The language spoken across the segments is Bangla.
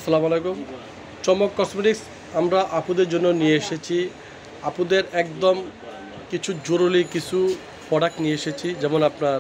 আসসালামু আলাইকুম। চমক কসমেটিক্স আমরা আপুদের জন্য নিয়ে এসেছি। আপুদের একদম কিছু জরুরি কিছু প্রোডাক্ট নিয়ে এসেছি, যেমন আপনার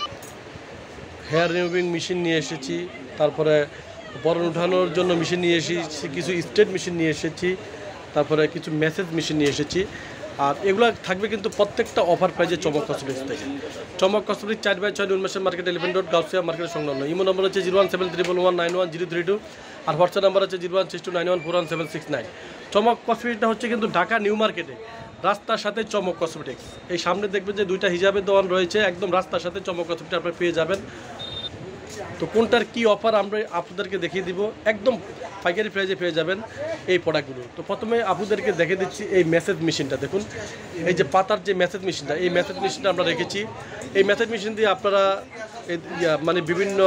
হেয়ার রিমুভিং মেশিন নিয়ে এসেছি, তারপরে বরণ উঠানোর জন্য মেশিন নিয়ে এসেছি, কিছু স্ট্রেট মেশিন নিয়ে এসেছি, তারপরে কিছু মেসেজ মেশিন নিয়ে এসেছি। আর এগুলো থাকবে কিন্তু প্রত্যেকটা অফার প্রাইজে চমক কসমেটিক্স থেকে। Chamak cosmetics 4/6 Unmeshan market 11 road Gausia মার্কেটের সংলগ্ন। ইমো নম্বর হচ্ছে 01731191032 আর হোয়াটসঅ্যাপ নাম্বার হচ্ছে 01629141769। চমক কসমেটিক্সটা হচ্ছে কিন্তু ঢাকা নিউ মার্কেটে রাস্তার সাথে চমক কসমেটিক্স। এই সামনে দেখবেন যে দুইটা হিজাবের দোকান রয়েছে, একদম রাস্তার সাথে চমক কসমেটিক্স আপনারা পেয়ে যাবেন। তো কোনটার কি অফার আমরা আপনাদেরকে দেখিয়ে দিব, একদম পাইকারি প্রাইজে পেয়ে যাবেন এই প্রোডাক্টগুলো। তো প্রথমে আপনাদেরকে দেখে দিচ্ছি এই মেসেজ মেশিনটা। দেখুন, এই যে পাতার যে মেসেজ মেশিনটা, এই মেসেজ মেশিনটা আমরা রেখেছি। এই মেসেজ মেশিন দিয়ে আপনারা মানে বিভিন্ন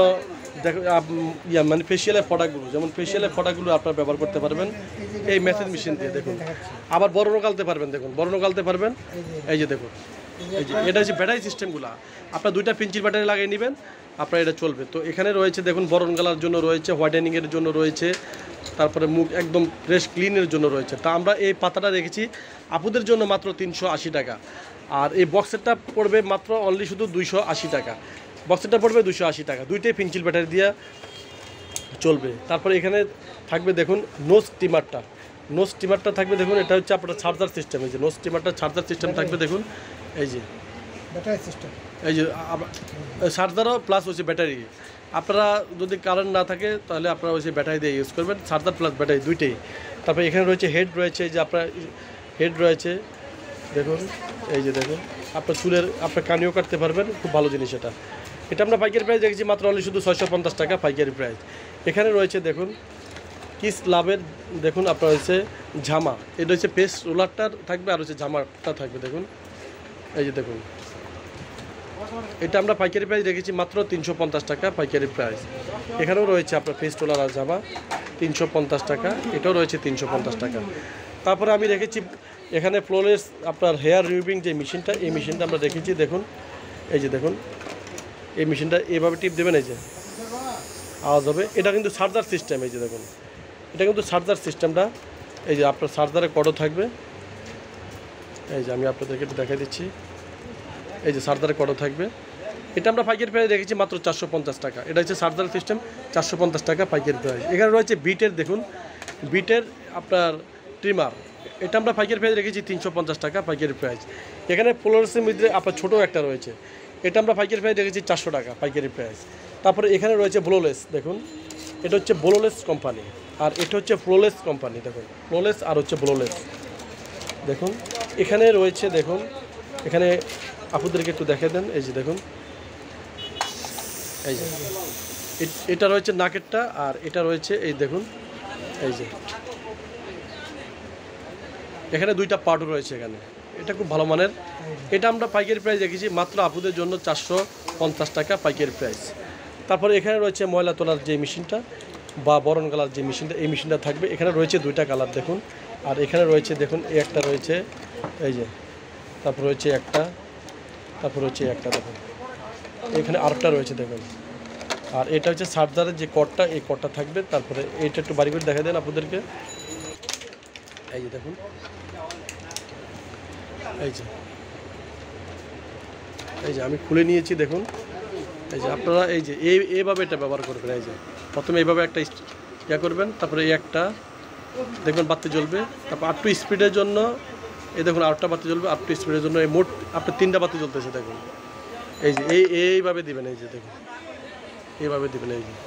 মানে ফেসিয়ালের প্রোডাক্টগুলো, যেমন ফেসিয়ালের প্রোডাক্টগুলো আপনারা ব্যবহার করতে পারবেন এই মেসেজ মেশিন দিয়ে। দেখুন, আবার বর্ণ গালতে পারবেন। দেখুন, বর্ণ গালতে পারবেন। এই যে দেখুন, এই যে এটা হচ্ছে ব্যাটারি সিস্টেমগুলো। আপনার 2টা পিঞ্চির ব্যাটারি লাগিয়ে নেবেন, আপনার এটা চলবে। তো এখানে রয়েছে দেখুন, বরণ গালার জন্য রয়েছে, হোয়াইটেনিংয়ের জন্য রয়েছে, তারপরে মুখ একদম ফ্রেশ ক্লিনের জন্য রয়েছে। তা আমরা এই পাতাটা রেখেছি আপুদের জন্য মাত্র 380 টাকা। আর এই বক্সেরটা পড়বে মাত্র অনলি শুধু 280 টাকা। বক্সেরটা পড়বে 280 টাকা, 2টাই পিঞ্চিল ব্যাটারি দিয়ে চলবে। তারপরে এখানে থাকবে দেখুন নোজ স্টিমারটা। নোজ স্টিমারটা থাকবে দেখুন, এটা হচ্ছে আপনার চার্জার সিস্টেম। এই যে নোজ স্টিমারটা চার্জার সিস্টেম থাকবে দেখুন, এই যে ব্যাটারি সিস্টেম, এই যে চার্জারও প্লাস হচ্ছে ব্যাটারি। আপনারা যদি কারেন্ট না থাকে তাহলে আপনারা ওই ব্যাটারি দিয়ে ইউজ করবেন, চার্জার প্লাস ব্যাটারি দুইটাই। তারপরে এখানে রয়েছে হেড রয়েছে, এই যে আপনার হেড রয়েছে দেখুন, এই যে দেখুন আপনার চুলের আপনার কানিও কাটতে পারবেন, খুব ভালো জিনিস এটা। এটা আমরা পাইকারি প্রাইস দেখেছি মাত্র অনলি শুধু 650 টাকা পাইকারি প্রাইস। এখানে রয়েছে দেখুন কিস লাভের, দেখুন আপনার হচ্ছে ঝামা, এটা হচ্ছে পেস্ট রোলারটার থাকবে আর হচ্ছে ঝামাটা থাকবে। দেখুন, এই যে দেখুন, এটা আমরা পাইকারি প্রাইস রেখেছি মাত্র 350 টাকা পাইকারি প্রাইস। এখানেও রয়েছে আপনার ফেস টোলার আর জামা 350 টাকা, এটাও রয়েছে 350 টাকা। তারপরে আমি রেখেছি এখানে ফ্লোলেস আপনার হেয়ার রিমুভিং যে মেশিনটা, এই মেশিনটা আমরা রেখেছি। দেখুন, এই যে দেখুন, এই মেশিনটা এভাবে টিপ দেবেন, এই যে আওয়াজ হবে। এটা কিন্তু চার্জার সিস্টেম, এই যে দেখুন, এটা কিন্তু চার্জার সিস্টেমটা। এই যে আপনার চার্জারে কর্ডও থাকবে, এই যে আমি আপনাদেরকে একটু দেখাই দিচ্ছি। এই যে চার্জারের কর্ডও থাকবে। এটা আমরা পাইকারি প্রাইস রেখেছি মাত্র 450 টাকা। এটা হচ্ছে চার্জার সিস্টেম, 450 টাকা পাইকারি প্রাইস। এখানে রয়েছে বিটের, দেখুন বিটের আপনার ট্রিমার, এটা আমরা পাইকারি প্রাইস রেখেছি 350 টাকা পাইকারি প্রাইস। এখানে ফ্লোরেসের মধ্যে আপনার ছোটো একটা রয়েছে, এটা আমরা পাইকারি প্রাইস রেখেছি 400 টাকা পাইকারি প্রাইস। তারপরে এখানে রয়েছে ব্লোলেস, দেখুন এটা হচ্ছে ব্লোলেস কোম্পানি, আর এটা হচ্ছে ফ্লোলেস কোম্পানি। দেখুন ফ্লোলেস আর হচ্ছে ব্লোলেস। দেখুন এখানে রয়েছে, দেখুন এখানে আপুদেরকে একটু দেখে দেন। এই যে দেখুন, এই যে এটা রয়েছে নাকেরটা, আর এটা রয়েছে এই দেখুন, এই যে এখানে 2টা পার্টও রয়েছে এখানে, এটা খুব ভালো মানের। এটা আমরা পাইকারি প্রাইস রেখেছি মাত্র আপুদের জন্য 450 টাকা পাইকারি প্রাইস। তারপরে এখানে রয়েছে ময়লা তোলার যে মেশিনটা বা বরণ কালার যে মেশিনটা, এই মেশিনটা থাকবে। এখানে রয়েছে 2টা কালার দেখুন, আর এখানে রয়েছে দেখুন এই একটা রয়েছে, এই যে তারপর রয়েছে একটা, তারপর হচ্ছে একটা দেখুন, এখানে আরেকটা রয়েছে দেখুন। আর এটা হচ্ছে চার্জারের যে কর্ডটা, এই কর্ডটা থাকবে। তারপরে এইটা একটু বাড়ি করে দেখা দেন আপনাদেরকে, এই যে দেখুন, এই যে আমি খুলে নিয়েছি দেখুন। এই যে আপনারা এই যে এইভাবে এটা ব্যবহার করবেন। এই যে প্রথমে এইভাবে একটা ইয়া করবেন, তারপরে এই একটা দেখবেন বাতি জ্বলবে। তারপর আরটু স্পিডের জন্য এই দেখুন আরেকটা বাতি জ্বলবে, আরটু স্পিডের জন্য এই মোট আপনার 3টা বাতি জ্বলতেছে দেখুন। এই যে এইভাবে দিবেন, এই যে দেখুন এইভাবে দিবেন, এই যে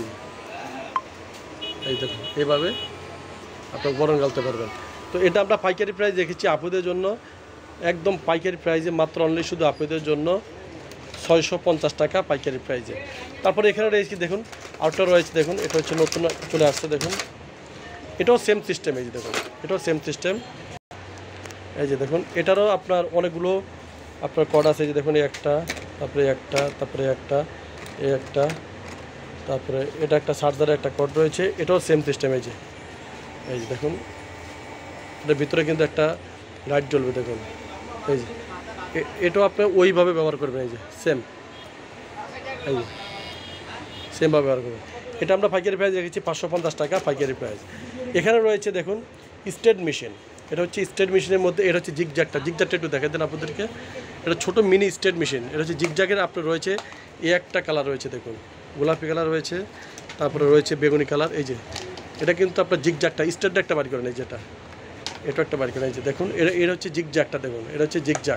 এই দেখুন এইভাবে আপনার বরণ গালতে পারবেন। তো এটা আমরা পাইকারি প্রাইস রেখেছি আপুদের জন্য, একদম পাইকারি প্রাইসে মাত্র অনলি শুধু আপুদের জন্য 650 টাকা পাইকারি প্রাইসে। তারপরে এখানে রয়েছে দেখুন আউটটা রয়েছে, দেখুন এটা হচ্ছে নতুন চলে আসছে দেখুন, এটাও সেম সিস্টেম। এই যে দেখুন এটাও সেম সিস্টেম, এই যে দেখুন এটারও আপনার অনেকগুলো আপনার কর্ড আছে। এই যে দেখুন এই একটা, তারপরে একটা, তারপরে একটা, এই একটা, তারপরে এটা একটা চার্জারের একটা কর্ড রয়েছে, এটাও সেম সিস্টেম। এই যে দেখুন এটার ভিতরে কিন্তু একটা লাইট জ্বলবে দেখুন। এই যে এটাও আপনি ওইভাবে ব্যবহার করবেন, এই যে সেম, এই যে সেমভাবে ব্যবহার করবেন। এটা আমরা পাইকারি প্রাইস রেখেছি 550 টাকা পাইকারি প্রাইস। এখানে রয়েছে দেখুন স্টেট মেশিন, এটা হচ্ছে স্টেট মেশিনের মধ্যে, এটা হচ্ছে জিগজ্যাগটা একটু দেখে দেন আপনাদেরকে। এটা ছোটো মিনি স্টেট মেশিন, এটা হচ্ছে জিগজ্যাগের আপনার রয়েছে এই একটা কালার রয়েছে দেখুন, গোলাপি কালার রয়েছে, তারপরে রয়েছে বেগুনি কালার। এই যে এটা কিন্তু আপনার জিগজ্যাগটা স্টেট একটা বাড়ি করেন, এই যেটা এটা একটা বাড়ি করেন, এই যে দেখুন এটা হচ্ছে জিগজ্যাগটা দেখুন, এটা হচ্ছে জিগজ্যাগ,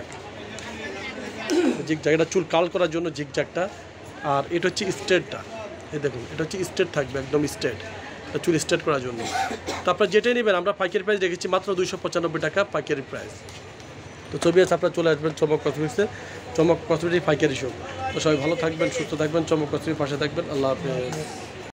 এটা চুল কাল করার জন্য জিগজ্যাগটা। আর এটা হচ্ছে স্ট্রেটটা, এই দেখুন এটা হচ্ছে স্ট্রেট থাকবে একদম স্ট্রেট, চুল স্ট্রেট করার জন্য। তারপর যেটাই নেবেন আমরা পাইকারি প্রাইস রেখেছি মাত্র 295 টাকা পাইকারি প্রাইস। তো ছবি আছে, আপনারা চলে আসবেন চমক কসমেটিক্সে, চমক কসমেটিক্স পাইকারি শপ। তো সবাই ভালো থাকবেন, সুস্থ থাকবেন, চমক কসমেটিক্স পাশে থাকবেন। আল্লাহ হাফেজ।